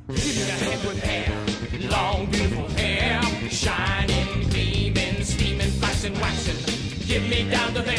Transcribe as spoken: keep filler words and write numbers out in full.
Give me a hand with hair, long beautiful hair, shining, gleaming, steaming, flashing, waxing. Give me down to